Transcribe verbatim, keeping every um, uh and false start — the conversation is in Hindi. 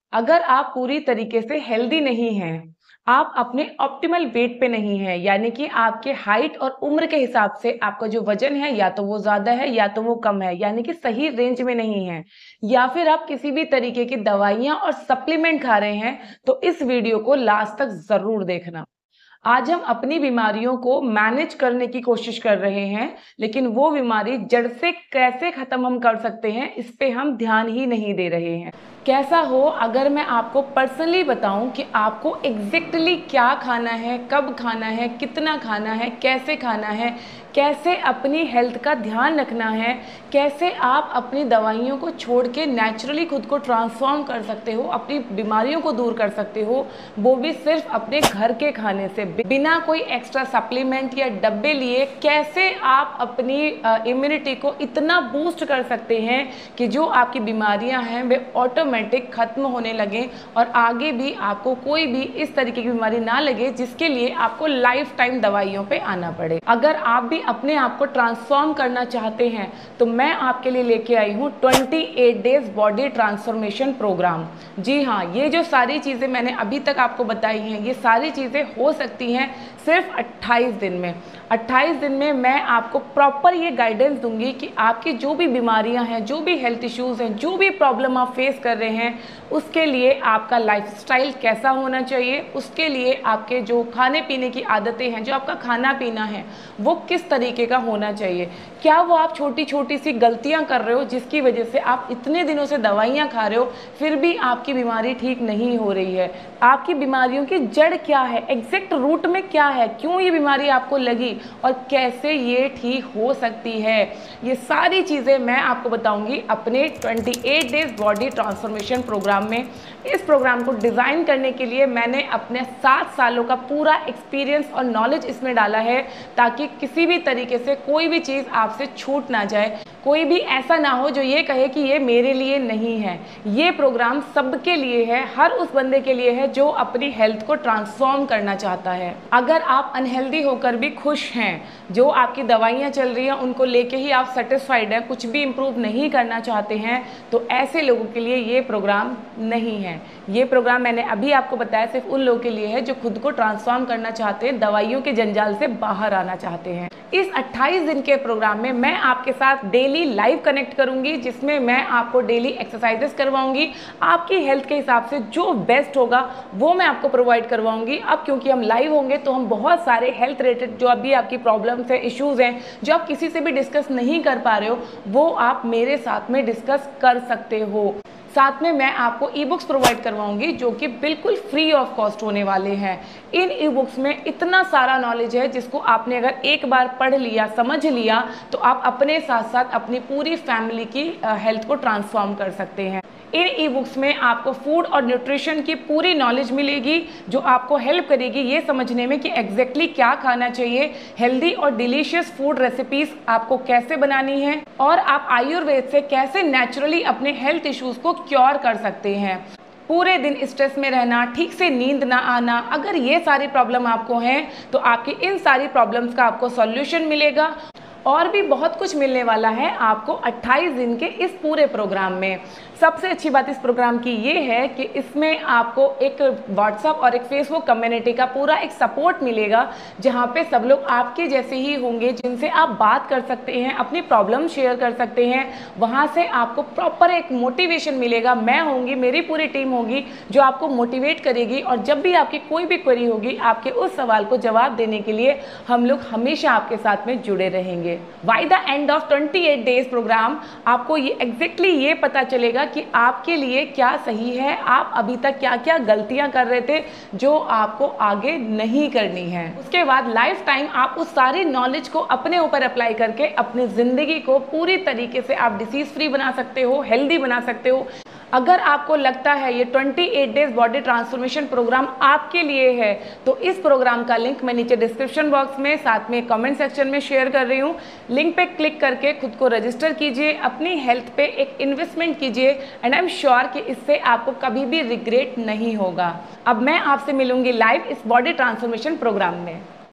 अगर आप पूरी तरीके से हेल्दी नहीं हैं, आप अपने ऑप्टिमल वेट पे नहीं हैं, यानी कि आपके हाइट और उम्र के हिसाब से आपका जो वजन है या तो वो ज़्यादा है या तो वो कम है, यानी कि सही रेंज में नहीं है, या फिर आप किसी भी तरीके की दवाइयाँ और सप्लीमेंट खा रहे हैं, तो इस वीडियो को लास्ट तक ज़रूर देखना। आज हम अपनी बीमारियों को मैनेज करने की कोशिश कर रहे हैं, लेकिन वो बीमारी जड़ से कैसे खत्म हम कर सकते हैं, इस पे हम ध्यान ही नहीं दे रहे हैं। कैसा हो अगर मैं आपको पर्सनली बताऊं कि आपको एग्जैक्टली क्या खाना है, कब खाना है, कितना खाना है, कैसे खाना है, कैसे अपनी हेल्थ का ध्यान रखना है, कैसे आप अपनी दवाइयों को छोड़ के नेचुरली खुद को ट्रांसफॉर्म कर सकते हो, अपनी बीमारियों को दूर कर सकते हो, वो भी सिर्फ अपने घर के खाने से, बिना कोई एक्स्ट्रा सप्लीमेंट या डब्बे लिए। कैसे आप अपनी इम्यूनिटी को इतना बूस्ट कर सकते हैं कि जो आपकी बीमारियां हैं वे ऑटोमेटिक खत्म होने लगे और आगे भी आपको कोई भी इस तरीके की बीमारी ना लगे जिसके लिए आपको लाइफ टाइम दवाइयों पे आना पड़े। अगर आप भी अपने आप को ट्रांसफॉर्म करना चाहते हैं तो मैं आपके लिए लेके आई हूँ अट्ठाईस डेज बॉडी ट्रांसफॉर्मेशन प्रोग्राम। जी हाँ, ये जो सारी चीज़ें मैंने अभी तक आपको बताई हैं, ये सारी चीज़ें हो सकती हैं सिर्फ अट्ठाईस दिन में। अट्ठाईस दिन में मैं आपको प्रॉपर ये गाइडेंस दूंगी कि आपकी जो भी बीमारियां हैं, जो भी हेल्थ इश्यूज़ हैं, जो भी प्रॉब्लम आप फेस कर रहे हैं, उसके लिए आपका लाइफस्टाइल कैसा होना चाहिए, उसके लिए आपके जो खाने पीने की आदतें हैं, जो आपका खाना पीना है वो किस तरीके का होना चाहिए। क्या वो आप छोटी छोटी सी गलतियां कर रहे हो जिसकी वजह से आप इतने दिनों से दवाइयां खा रहे हो फिर भी आपकी बीमारी ठीक नहीं हो रही है। आपकी बीमारियों की जड़ क्या है, एग्जैक्ट रूट में क्या है, क्यों ये बीमारी आपको लगी और कैसे ये ठीक हो सकती है, ये सारी चीज़ें मैं आपको बताऊंगी अपने अट्ठाईस डेज बॉडी ट्रांसफॉर्मेशन प्रोग्राम में। इस प्रोग्राम को डिज़ाइन करने के लिए मैंने अपने सात सालों का पूरा एक्सपीरियंस और नॉलेज इसमें डाला है ताकि किसी भी तरीके से कोई भी चीज़ आपसे छूट ना जाए, कोई भी ऐसा ना हो जो ये कहे कि ये मेरे लिए नहीं है। ये प्रोग्राम सबके लिए है, हर उस बंदे के लिए है जो अपनी हेल्थ को ट्रांसफॉर्म करना चाहता है। अगर आप अनहेल्दी होकर भी खुश हैं, जो आपकी दवाइयाँ चल रही हैं उनको लेके ही आप सेटिस्फाइड हैं, कुछ भी इम्प्रूव नहीं करना चाहते हैं, तो ऐसे लोगों के लिए ये प्रोग्राम नहीं है। ये प्रोग्राम मैंने अभी आपको बताया सिर्फ उन लोगों के लिए है जो खुद को ट्रांसफॉर्म करना चाहते हैं, दवाइयों के जंजाल से बाहर आना चाहते हैं। इस अट्ठाईस दिन के प्रोग्राम में मैं आपके साथ डेली लाइव कनेक्ट करूंगी, जिसमें मैं आपको डेली एक्सरसाइजेस करवाऊंगी, आपकी हेल्थ के हिसाब से जो बेस्ट होगा वो मैं आपको प्रोवाइड करवाऊंगी। अब क्योंकि हम लाइव होंगे तो हम बहुत सारे हेल्थ रिलेटेड जो अभी आपकी प्रॉब्लम्स है, इश्यूज़ हैं, जो आप किसी से भी डिस्कस नहीं कर पा रहे हो, वो आप मेरे साथ में डिस्कस कर सकते हो। साथ में मैं आपको ई बुक्स प्रोवाइड करवाऊंगी जो कि बिल्कुल फ्री ऑफ कॉस्ट होने वाले हैं। इन ई बुक्स में इतना सारा नॉलेज है जिसको आपने अगर एक बार पढ़ लिया, समझ लिया, तो आप अपने साथ साथ अपनी पूरी फैमिली की हेल्थ को ट्रांसफॉर्म कर सकते हैं। इन ई बुक्स में आपको फूड और न्यूट्रिशन की पूरी नॉलेज मिलेगी जो आपको हेल्प करेगी ये समझने में कि एग्जैक्टली क्या खाना चाहिए, हेल्दी और डिलीशियस फूड रेसिपीज आपको कैसे बनानी है, और आप आयुर्वेद से कैसे नेचुरली अपने हेल्थ इश्यूज़ को क्योर कर सकते हैं। पूरे दिन स्ट्रेस में रहना, ठीक से नींद ना आना, अगर ये सारी प्रॉब्लम आपको हैं तो आपकी इन सारी प्रॉब्लम्स का आपको सॉल्यूशन मिलेगा। और भी बहुत कुछ मिलने वाला है आपको अट्ठाईस दिन के इस पूरे प्रोग्राम में। सबसे अच्छी बात इस प्रोग्राम की ये है कि इसमें आपको एक व्हाट्सएप और एक फेसबुक कम्युनिटी का पूरा एक सपोर्ट मिलेगा, जहाँ पे सब लोग आपके जैसे ही होंगे जिनसे आप बात कर सकते हैं, अपनी प्रॉब्लम शेयर कर सकते हैं। वहाँ से आपको प्रॉपर एक मोटिवेशन मिलेगा। मैं होंगी, मेरी पूरी टीम होगी जो आपको मोटिवेट करेगी, और जब भी आपकी कोई भी क्वेरी होगी, आपके उस सवाल को जवाब देने के लिए हम लोग हमेशा आपके साथ में जुड़े रहेंगे। बाय द एंड ऑफ अट्ठाईस डेज प्रोग्राम आपको ये एग्जैक्टली ये पता चलेगा कि आपके लिए क्या सही है, आप अभी तक क्या क्या गलतियां कर रहे थे जो आपको आगे नहीं करनी है। उसके बाद लाइफ टाइम आप उस सारी नॉलेज को अपने ऊपर अप्लाई करके अपनी जिंदगी को पूरी तरीके से आप डिसीज फ्री बना सकते हो, हेल्दी बना सकते हो। अगर आपको लगता है ये अट्ठाईस डेज बॉडी ट्रांसफॉर्मेशन प्रोग्राम आपके लिए है तो इस प्रोग्राम का लिंक मैं नीचे डिस्क्रिप्शन बॉक्स में, साथ में कमेंट सेक्शन में शेयर कर रही हूँ। लिंक पे क्लिक करके खुद को रजिस्टर कीजिए, अपनी हेल्थ पे एक इन्वेस्टमेंट कीजिए, एंड आई एम श्योर कि इससे आपको कभी भी रिग्रेट नहीं होगा। अब मैं आपसे मिलूंगी लाइव इस बॉडी ट्रांसफॉर्मेशन प्रोग्राम में।